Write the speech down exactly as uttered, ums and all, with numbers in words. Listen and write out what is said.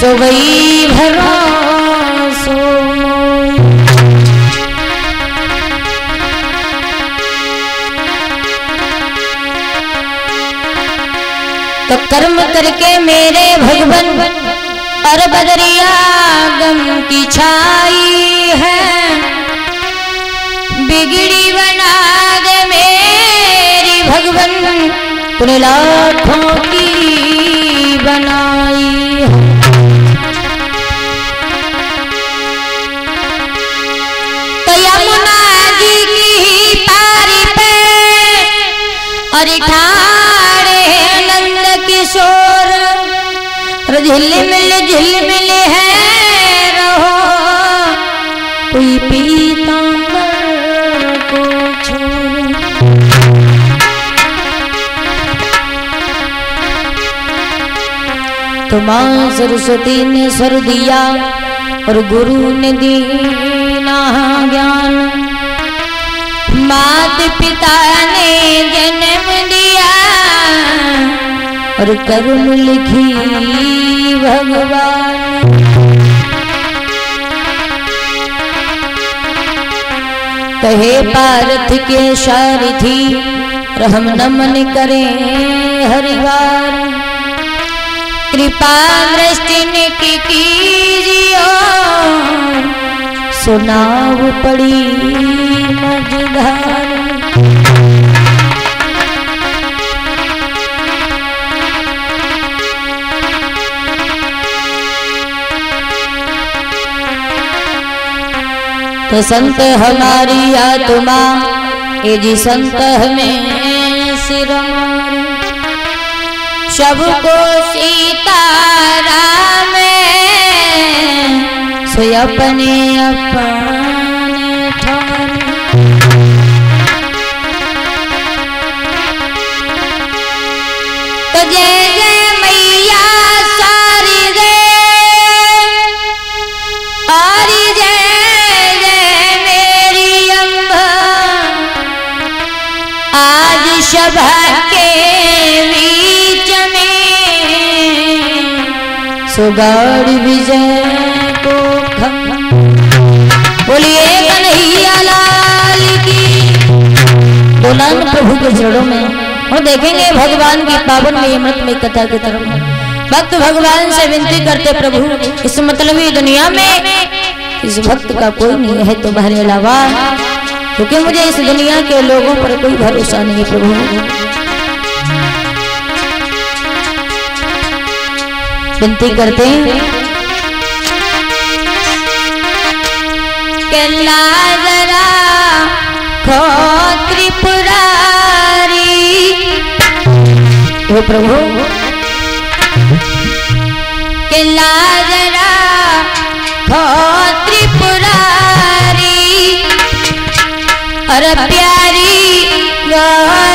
सो गई भरोसो। तो कर्म करके मेरे भगवन और बदरिया गम की छाई है, बिगड़ी बना दे मेरी भगवन तूने लाखों की बनाई है। तो यमुना जी की पारी पे और ठाड़े नंद किशोर, झिलमिल झिलमिल है रहो कोई पीतांबर को छोड़। तो माँ सरस्वती ने स्वर दिया और गुरु ने दीना ज्ञान, मात पिता ने जन्म दिया और कर्म लिखी भगवान। कहे पार्थ के सारथी रहम नमन करें हरिवार, कृपा दृष्टि ने की कीजियो सुनाव पड़ी मझधार। तो संत हमारी आत्मा ये जी संत हमें सिर मारे, सबको सीताराम सो अपने अपने ठाने। तो जय जय मैया सारी दे आरी जय सभा के बीच में सुगाड़ विजय को खम। बोलिए कन्हैया लाल की। बोलान प्रभु के जड़ों में और देखेंगे भगवान की पावन में अमृत में कथा की तरफ। भक्त भगवान से विनती करते प्रभु इस मतलबी दुनिया में इस भक्त का कोई नहीं है तुम्हारे अलावा, क्योंकि मुझे इस दुनिया के लोगों पर कोई भरोसा नहीं है प्रभु। विनती करते हैं कि लाजरा खो त्रिपुरारी, हे प्रभु कि लाजरा खो त्रिपुरारी और प्यारी